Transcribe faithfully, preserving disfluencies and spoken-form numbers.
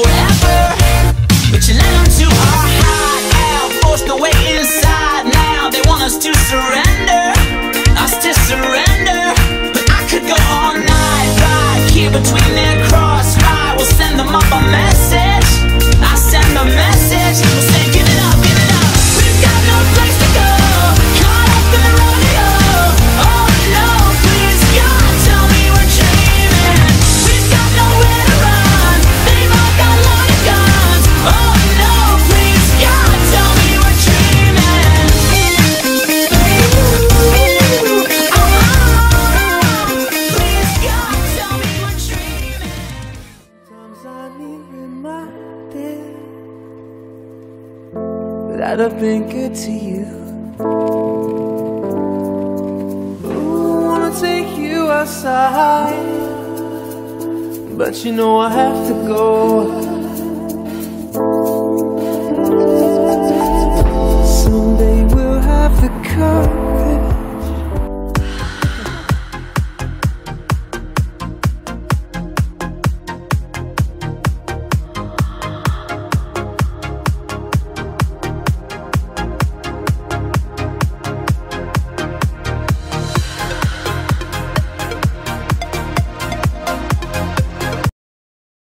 forever, but you let them to our hideout, forced away inside. Now they want us to surrender, us to surrender. But I could go all night, right here between their crossfire. We'll send them up a message, I send a message. We'll say give it up, give it up. We've got no place to go, caught up in the rodeo. Oh no, please God, tell me we're dreaming. We've got nowhere to run, they've all got loaded guns. Oh no, please God, tell me we're dreaming. Oh, please God, tell me we're dreaming. Sometimes I need reminding that I've been good to you. Ooh, wanna take you outside, but you know I have to go.